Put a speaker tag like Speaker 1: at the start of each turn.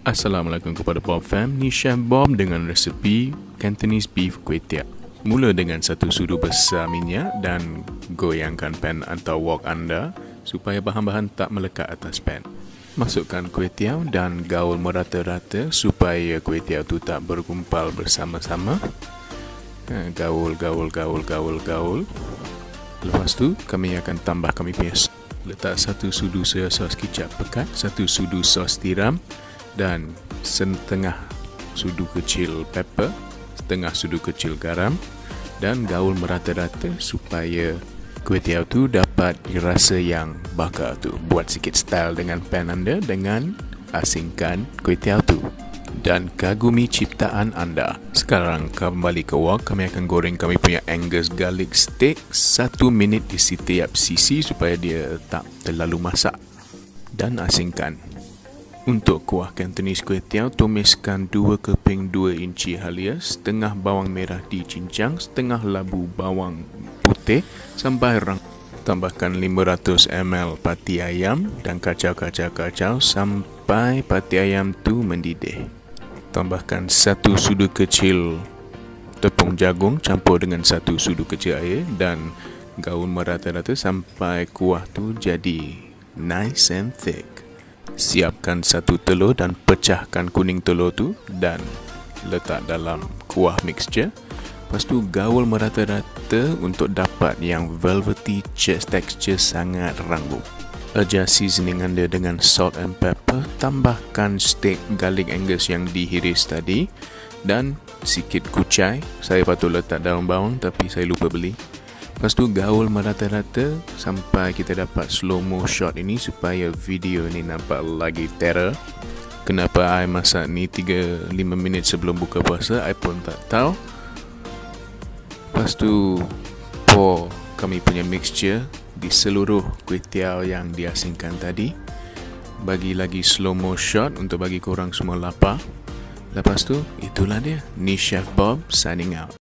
Speaker 1: Assalamualaikum kepada Bob Fam. Ni Chef Bob dengan resepi Cantonese Beef Kuih Tiao. Mula dengan satu sudu besar minyak dan goyangkan pan atau wok anda supaya bahan-bahan tak melekat atas pan. Masukkan kuih tiao dan gaul merata-rata supaya kuih tiao tu tak bergumpal bersama-sama. Gaul. Lepas tu kami akan tambah kami punya letak satu sudu soya sos kicap pekat, satu sudu sos tiram dan setengah sudu kecil pepper, setengah sudu kecil garam dan gaul merata-rata supaya kuih tiao tu dapat rasa yang bakar tu. Buat sikit style dengan pan anda dengan asingkan kuih tiao tu dan kagumi ciptaan anda. Sekarang kembali ke wok, kami akan goreng kami punya Angus garlic steak 1 minit di setiap sisi supaya dia tak terlalu masak dan asingkan. Untuk kuah Cantonese kuih tiao, tumiskan 2 keping 2 inci halia, setengah bawang merah dicincang, setengah labu bawang putih sampai rang. Tambahkan 500 ml pati ayam dan kacau sampai pati ayam tu mendidih. Tambahkan 1 sudu kecil tepung jagung campur dengan 1 sudu kecil air dan gaul merata-rata sampai kuah tu jadi nice and thick. Siapkan 1 telur dan pecahkan kuning telur tu dan letak dalam kuah mixture. Lepas tu gaul merata-rata untuk dapat yang velvety texture sangat rangup. Adjust seasoning anda dengan salt and pepper. Tambahkan steak garlic Angus yang dihiris tadi dan sikit kucai. Saya patut letak daun bawang tapi saya lupa beli. Lepas tu gaul merata-rata sampai kita dapat slow-mo shot ini supaya video ni nampak lagi terror. Kenapa I masak ni 3-5 minit sebelum buka puasa, I pun tak tahu. Lepas tu pour kami punya mixture di seluruh kuih tiao yang diasingkan tadi. Bagi lagi slow-mo shot untuk bagi korang semua lapar. Lepas tu itulah dia. Ni Chef Bob signing out.